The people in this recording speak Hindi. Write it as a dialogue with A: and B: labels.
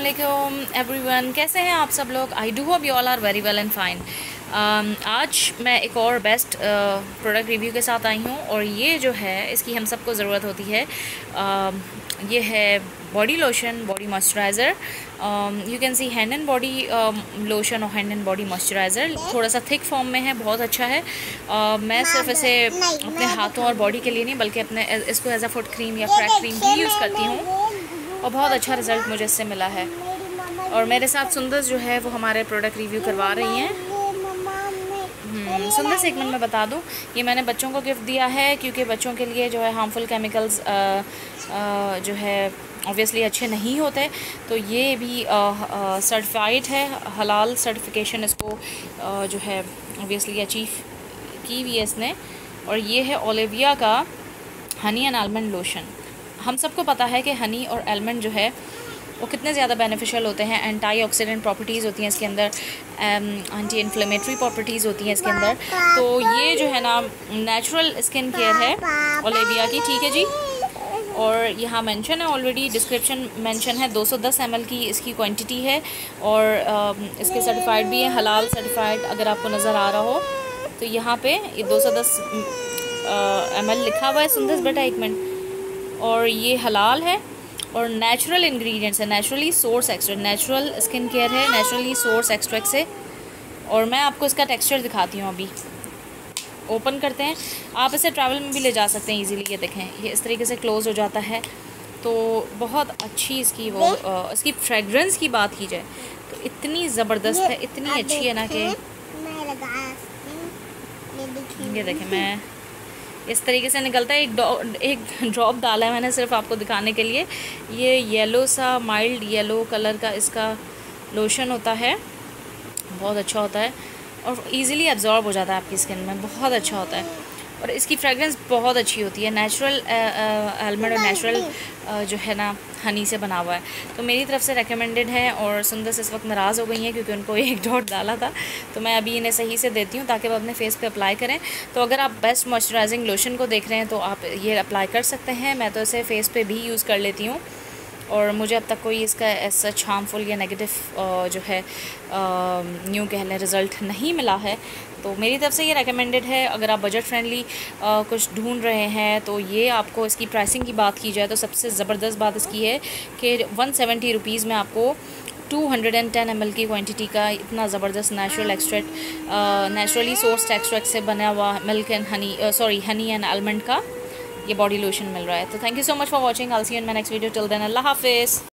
A: अस्सलामुअलैकुम एवरीवन, कैसे हैं आप सब लोग। I do hope you all are very well and fine. आज मैं एक और बेस्ट प्रोडक्ट रिव्यू के साथ आई हूँ और ये जो है इसकी हम सबको ज़रूरत होती है। ये है body lotion, body moisturiser. You can see hand and body lotion और हैंड एंड बॉडी मॉइस्चराइज़र। थोड़ा सा थिक फॉर्म में है, बहुत अच्छा है। मैं सिर्फ इसे अपने हाथों और बॉडी के लिए नहीं बल्कि अपने इसको एज अ फुट क्रीम या फ्रैक क्रीम भी यूज़ करती हूँ और बहुत अच्छा रिज़ल्ट मुझे इससे मिला है। और मेरे साथ सुंदर जो है वो हमारे प्रोडक्ट रिव्यू करवा रही हैं। सुंदर से एक मिनट में बता दूं, ये मैंने बच्चों को गिफ्ट दिया है क्योंकि बच्चों के लिए जो है हार्मफुल केमिकल्स जो है ऑब्वियसली अच्छे नहीं होते। तो ये भी सर्टिफाइड है, हलाल सर्टिफिकेशन इसको जो है ऑब्वियसली अचीव की हुई है इसने। और ये है ओलिविया का हनी एंड आलमंड लोशन। हम सबको पता है कि हनी और आलमंड जो है वो कितने ज़्यादा बेनिफिशियल होते हैं। एंटी ऑक्सीडेंट प्रॉपर्टीज़ होती हैं इसके अंदर, एंटी इन्फ्लेमेटरी प्रॉपर्टीज़ होती हैं इसके अंदर। तो ये जो है ना नेचुरल स्किन केयर है ओलिविया की, ठीक है जी। और यहाँ मेंशन है, ऑलरेडी डिस्क्रिप्शन मेंशन है, 210 ml की इसकी क्वांटिटी है और इसके सर्टिफाइड भी है, हलाल सर्टिफाइड अगर आपको नज़र आ रहा हो तो यहाँ पे ये 210 ml लिखा हुआ है। सुंदर बेटा एक मिनट। और ये हलाल है और नेचुरल इंग्रेडिएंट्स है, naturally source extract, natural skin care है नेचुरली सोर्स एक्सट्रैक्ट से। और मैं आपको इसका टेक्सचर दिखाती हूँ, अभी ओपन करते हैं। आप इसे ट्रैवल में भी ले जा सकते हैं इजीली। ये देखें, ये इस तरीके से क्लोज़ हो जाता है। तो बहुत अच्छी इसकी वो इसकी फ्रेगरेंस की बात की जाए तो इतनी ज़बरदस्त है, इतनी अच्छी है ना कि ये देखें, मैं इस तरीके से निकलता है। एक ड्रॉप डाला है मैंने सिर्फ आपको दिखाने के लिए। ये येलो सा, माइल्ड येलो कलर का इसका लोशन होता है, बहुत अच्छा होता है और इजीली एब्जॉर्ब हो जाता है आपकी स्किन में, बहुत अच्छा होता है। और इसकी फ्रेगरेंस बहुत अच्छी होती है, नेचुरल आलमंड और नेचुरल जो है ना हनी से बना हुआ है। तो मेरी तरफ से रेकमेंडेड है। और सुंदर से इस वक्त नाराज़ हो गई हैं क्योंकि उनको एक डॉट डाला था, तो मैं अभी इन्हें सही से देती हूँ ताकि वो अपने फेस पे अप्लाई करें। तो अगर आप बेस्ट मॉइस्चराइजिंग लोशन को देख रहे हैं तो आप ये अप्लाई कर सकते हैं। मैं तो इसे फेस पे भी यूज़ कर लेती हूँ और मुझे अब तक कोई इसका ऐसा हार्मफुल या नेगेटिव जो है न्यू कह लें रिज़ल्ट नहीं मिला है। तो मेरी तरफ से ये रेकमेंडेड है। अगर आप बजट फ्रेंडली कुछ ढूंढ रहे हैं तो ये आपको, इसकी प्राइसिंग की बात की जाए तो सबसे ज़बरदस्त बात इसकी है कि 170 रुपीज़ में आपको 210 ml की क्वांटिटी का इतना ज़बरदस्त natural extract, naturally sourced extract से बना हुआ milk and honey and almond का ये बॉडी लोशन मिल रहा है। तो thank you so much for watching. I will see you in my next video. Till then अल्लाह हाफिज़।